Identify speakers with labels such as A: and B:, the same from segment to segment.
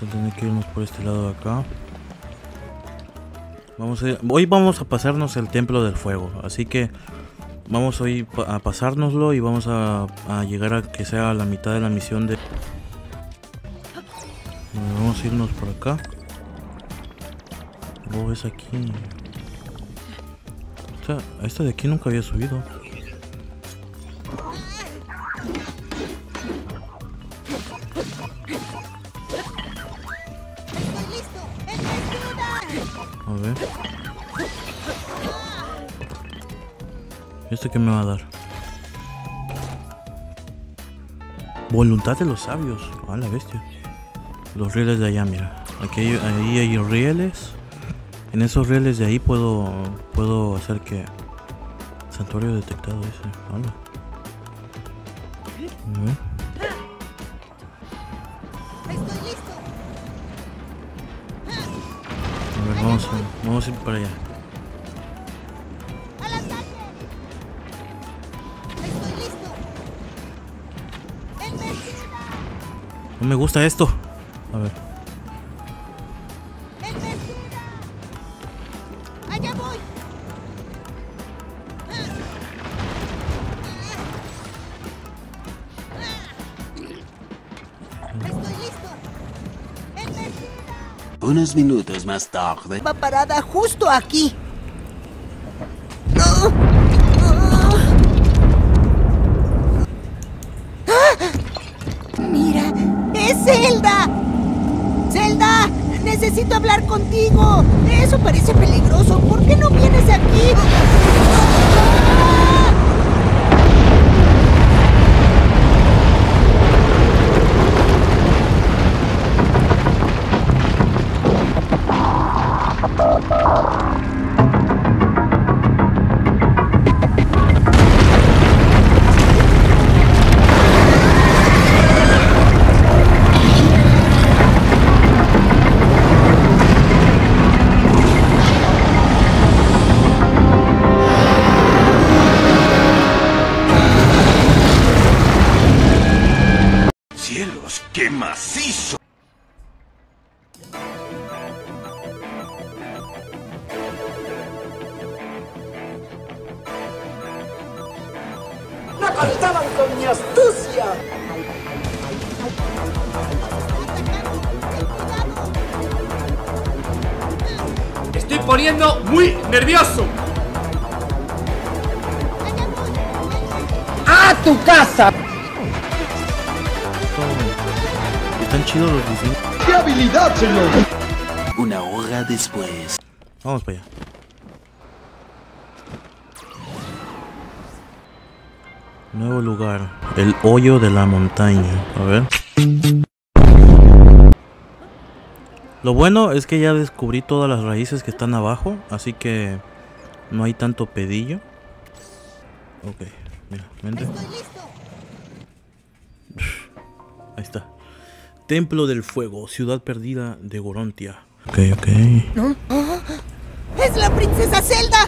A: Vamos a tener que irnos por este lado de acá. Hoy vamos a pasarnos el templo del fuego, así que vamos hoy a pasárnoslo y vamos a llegar a que sea la mitad de la misión de... Vamos a irnos por acá. Oh, es aquí. Esta de aquí nunca había subido. A ver. ¿Este qué me va a dar? Voluntad de los sabios. Ah, la bestia. Los rieles de allá, mira. Aquí ahí hay rieles. En esos rieles de ahí puedo hacer que... Santuario detectado ese. Hola.
B: Estoy listo.
A: A ver, vamos a ir para allá.
B: Al ataque. Estoy listo. ¡Envejecida!
A: No me gusta esto. A ver.
B: ¡Envejecida! ¡Allá voy! Estoy listo. ¡Envejecida!
C: Unos minutos más tarde.
B: Va parada justo aquí. Mira, es Zelda. Zelda, necesito hablar contigo. Eso parece peligroso. ¿Por qué no vienes aquí?
C: ¡Cielos, qué macizo!
D: ¡No contaban con mi astucia!
E: Estoy poniendo muy nervioso.
D: ¡A tu casa!
A: Están chidos los diseños.
D: ¡Qué habilidad, señor!
C: Una hora después.
A: Vamos para allá. Nuevo lugar. El hoyo de la montaña. A ver. Lo bueno es que ya descubrí todas las raíces que están abajo. Así que no hay tanto pedillo. Ok. Mira, vente.
B: Estoy listo.
A: Ahí está. Templo del Fuego, ciudad perdida de Gorontia. Ok.
B: ¡Es la princesa Zelda!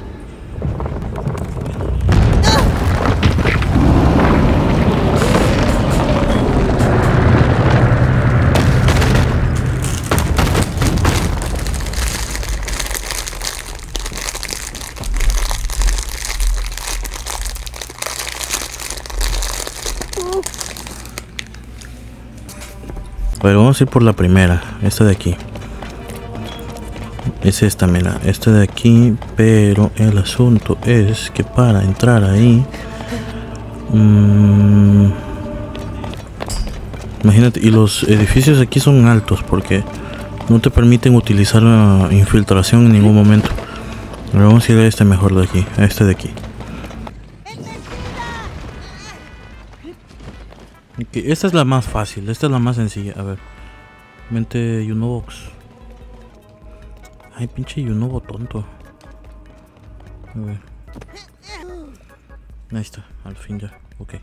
A: Pero vamos a ir por la primera, esta de aquí. Es esta, mira, esta de aquí. Pero el asunto es que para entrar ahí, imagínate, y los edificios aquí son altos porque no te permiten utilizar la infiltración en ningún momento. Pero vamos a ir a este mejor de aquí, a este de aquí. Okay, esta es la más fácil, esta es la más sencilla. A ver, vente Yunobox. Ay, pinche Yunobo tonto. A ver. Ahí está, al fin ya, ok.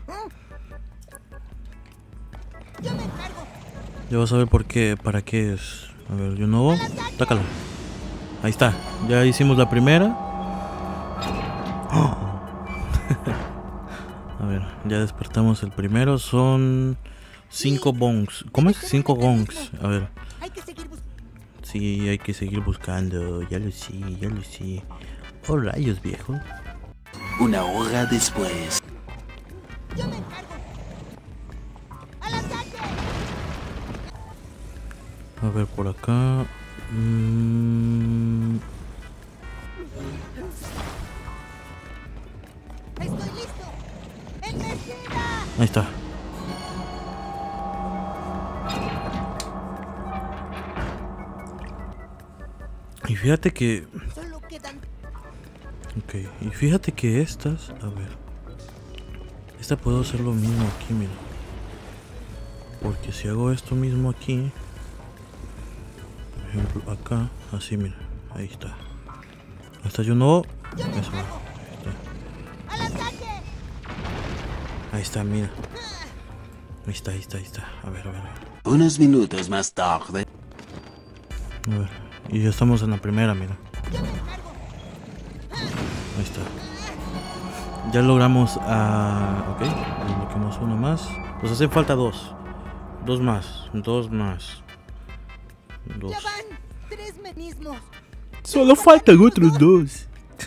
B: Yo me encargo.
A: Ya vas a ver por qué, para qué es. A ver, Yunobo, tácala. Ahí está, ya hicimos la primera. ¡Oh! A ver, ya despertamos el primero. Son 5 bongs. ¿Cómo es? 5 gongs. A ver. Sí, hay que seguir buscando. Ya lo sé, ya lo sé. Oh, rayos, viejo.
C: Una hora después.
B: Yo me encargo. ¡Al ataque!
A: A ver, por acá.
B: ¡Estoy listo! ¡Envejida!
A: Ahí está. Y fíjate que...
B: Solo quedan...
A: Ok, y fíjate que estas... A ver. Esta puedo hacer lo mismo aquí, mira. Porque si hago esto mismo aquí... Por ejemplo, acá. Así, mira. Ahí está. Hasta yo no... Eso,
B: ¡Al ataque!
A: ahí está, mira. Ahí está, ahí está, ahí está. A ver, a ver, a ver.
C: Unos minutos más tarde.
A: A ver. Y ya estamos en la primera, mira. Ahí está. Ya logramos a... Ok, desbloqueamos uno más. Nos hacen falta dos. Dos más. Dos más. Dos.
B: Ya van 3 mecanismos.
A: Solo faltan otros dos.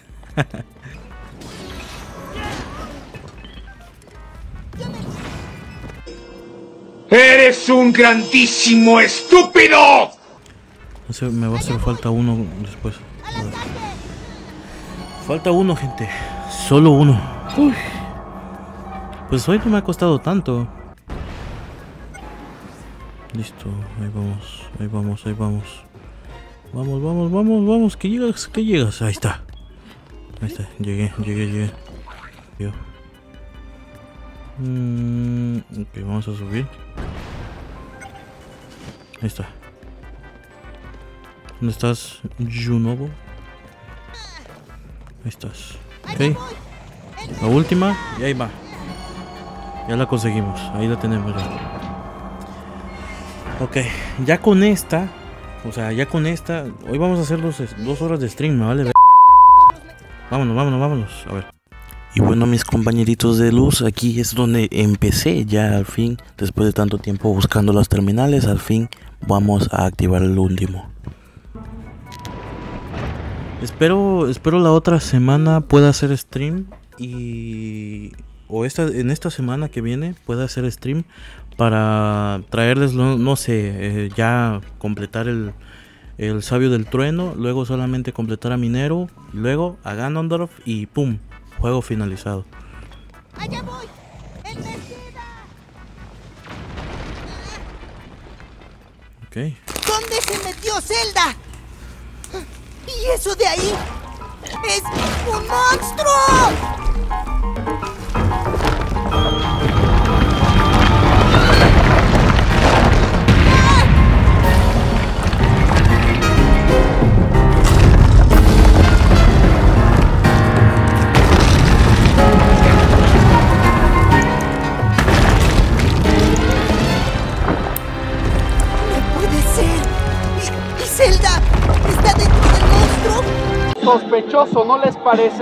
E: ¡Eres un grandísimo estúpido!
A: Me va a hacer falta uno después. A ver. Falta uno, gente. Solo uno. Uy. Pues hoy no me ha costado tanto. Listo, ahí vamos, ahí vamos, ahí vamos. Vamos, vamos, vamos, vamos. Que llegas, que llegas. Ahí está. Ahí está, llegué. Yo. Ok, vamos a subir. Ahí está. ¿Dónde estás, Junobo? Ahí estás. Ok. La última y ahí va. Ya la conseguimos. Ahí la tenemos ya. Ok, ya con esta. O sea, ya con esta. Hoy vamos a hacer 2 horas de stream, ¿me vale? Vámonos. A ver. Y bueno, mis compañeritos de luz, aquí es donde empecé ya al fin. Después de tanto tiempo buscando las terminales, al fin vamos a activar el último. Espero la otra semana pueda hacer stream en esta semana que viene pueda hacer stream para traerles, no sé, ya completar el sabio del trueno, luego solamente completar a Minero, luego a Ganondorf y pum, juego finalizado.
B: ¡Allá voy! ¡Envejida!
A: Ok.
B: ¿Dónde se metió Zelda? ¿Y eso de ahí? ¡Es un monstruo! ¡Zelda! ¿Está dentro del monstruo?
D: Sospechoso, ¿no les parece?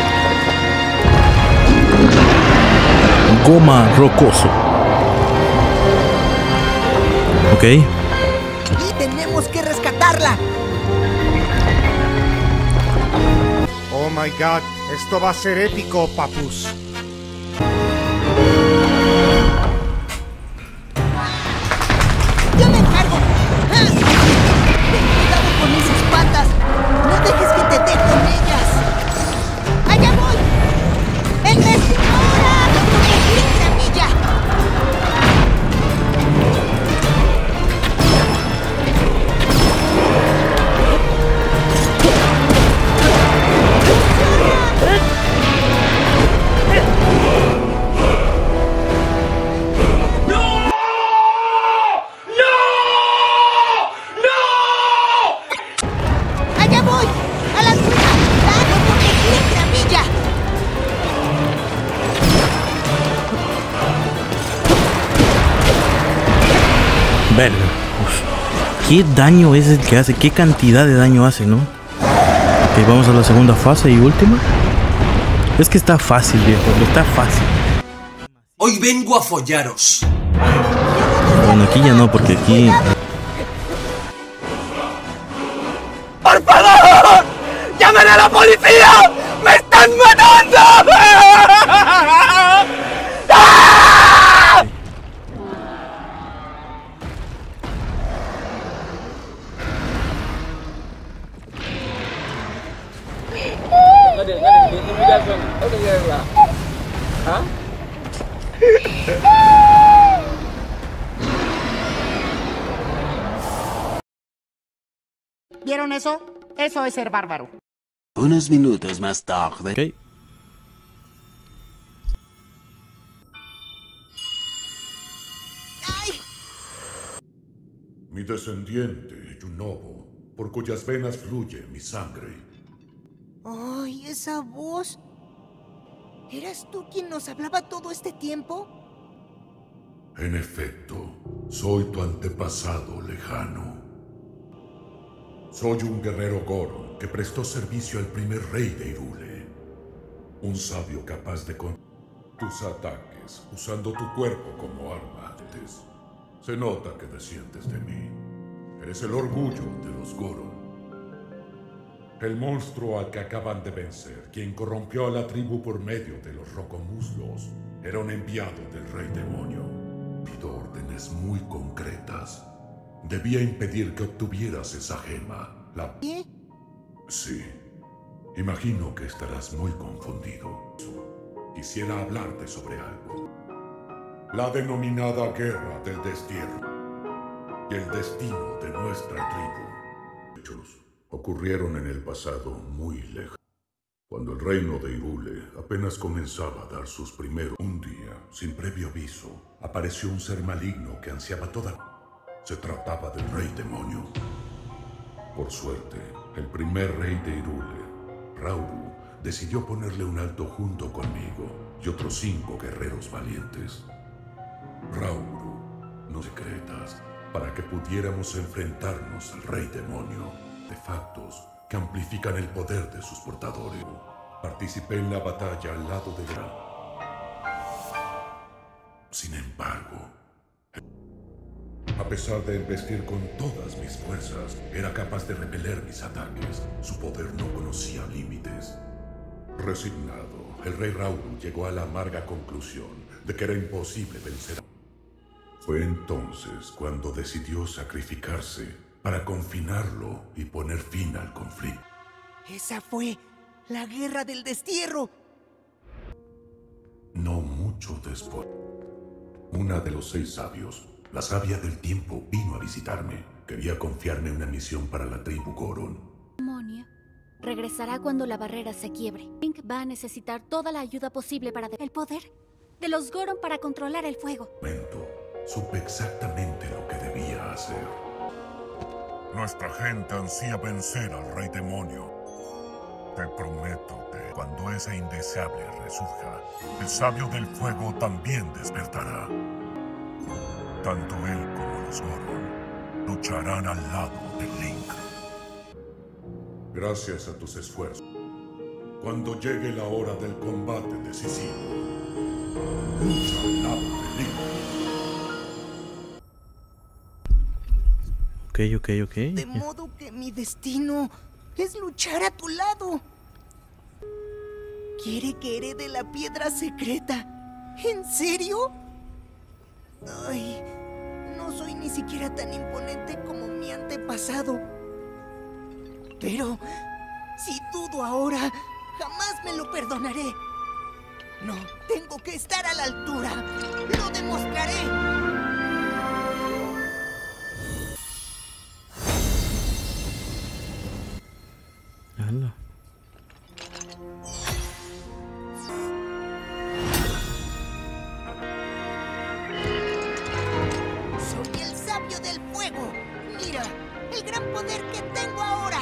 A: Goma rocoso. Ok.
B: Y tenemos que rescatarla.
F: Oh my god, esto va a ser épico, papus.
B: Yo me encargo. Ten cuidado con esas patas. No dejes que te dé con ellas. ¡Allá voy! ¡El ahora! ¡Milla! ¡Allá voy! ¡A la suya! ¡Dale porque quiere la milla!
A: Verga. Uf. ¿Qué daño es el que hace? ¿Qué cantidad de daño hace, no? Ok, vamos a la segunda fase y última. Es que está fácil, viejo. Está fácil.
G: Hoy vengo a follaros.
A: Bueno, aquí ya no, porque aquí...
E: a la policía! ¡Me están matando!
B: ¿Vieron eso? Eso es ser bárbaro.
C: Unos minutos más tarde.
A: Ok.
H: Mi descendiente, Yunobo, por cuyas venas fluye mi sangre.
B: ¡Ay, esa voz! ¿Eras tú quien nos hablaba todo este tiempo?
H: En efecto, soy tu antepasado lejano. Soy un guerrero Goron que prestó servicio al primer rey de Hyrule. Un sabio capaz de con tus ataques, usando tu cuerpo como arma antes. Se nota que desciendes de mí. Eres el orgullo de los Goron. El monstruo al que acaban de vencer, quien corrompió a la tribu por medio de los rocomuslos, era un enviado del rey demonio. Pidió órdenes muy concretas. Debía impedir que obtuvieras esa gema.
B: ¿Qué?
H: Sí. Imagino que estarás muy confundido. Quisiera hablarte sobre algo. La denominada Guerra del Destierro y el destino de nuestra tribu. Hechos ocurrieron en el pasado muy lejano, cuando el reino de Hyrule apenas comenzaba a dar sus primeros. Un día, sin previo aviso, apareció un ser maligno que ansiaba toda. Se trataba del rey demonio. Por suerte, el primer rey de Hyrule, Rauru, decidió ponerle un alto junto conmigo y otros 5 guerreros valientes. Rauru nos secretas para que pudiéramos enfrentarnos al rey demonio. Artefactos que amplifican el poder de sus portadores. Participé en la batalla al lado de Ra. Sin embargo, a pesar de embestir con todas mis fuerzas, era capaz de repeler mis ataques. Su poder no conocía límites. Resignado, el rey Rauru llegó a la amarga conclusión de que era imposible vencer. Fue entonces cuando decidió sacrificarse para confinarlo y poner fin al conflicto.
B: Esa fue la Guerra del Destierro.
H: No mucho después, una de los 6 sabios, la sabia del tiempo, vino a visitarme. Quería confiarme una misión para la tribu Goron.
I: Demonio regresará cuando la barrera se quiebre. Link va a necesitar toda la ayuda posible para el poder de los Goron para controlar el fuego.
H: Supe exactamente lo que debía hacer. Nuestra gente ansía vencer al rey demonio. Te prometo que cuando ese indeseable resurja, el sabio del fuego también despertará. Tanto él como los Goron lucharán al lado de Link. Gracias a tus esfuerzos, cuando llegue la hora del combate decisivo, lucha al lado de Link.
A: Ok.
B: De modo que mi destino es luchar a tu lado. Quiere que herede la piedra secreta. ¿En serio? Ay, no soy ni siquiera tan imponente como mi antepasado. Pero si dudo ahora, jamás me lo perdonaré. No, tengo que estar a la altura. ¡Lo demostraré!
A: Anda.
B: Soy el sabio del fuego. Mira, el gran poder que tengo ahora.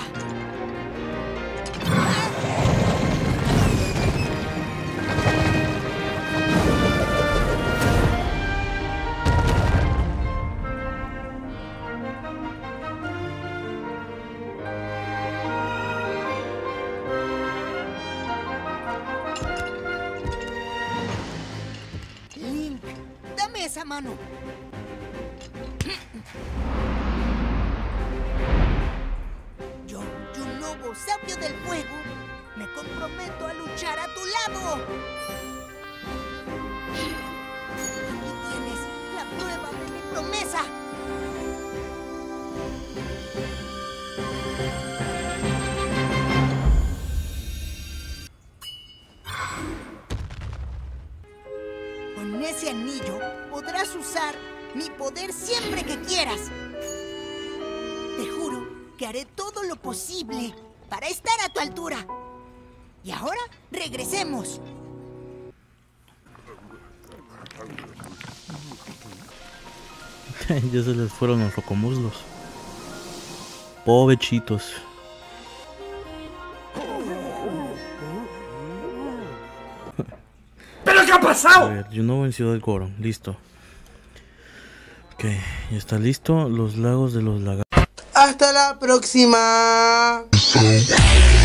B: Link, dame esa mano. Yo, Yunobo, sabio del fuego, luchar a tu lado. Aquí tienes la prueba de mi promesa. Con ese anillo podrás usar mi poder siempre que quieras. Te juro que haré todo lo posible para estar a tu altura. Y ahora, regresemos.
A: Ya se les fueron los rocomuslos. Pobrecitos.
E: ¿Pero qué ha pasado?
A: A ver, Juno en Ciudad Goron, listo. Ok, ya está listo. Los lagos de los lagartos.
E: Hasta la próxima.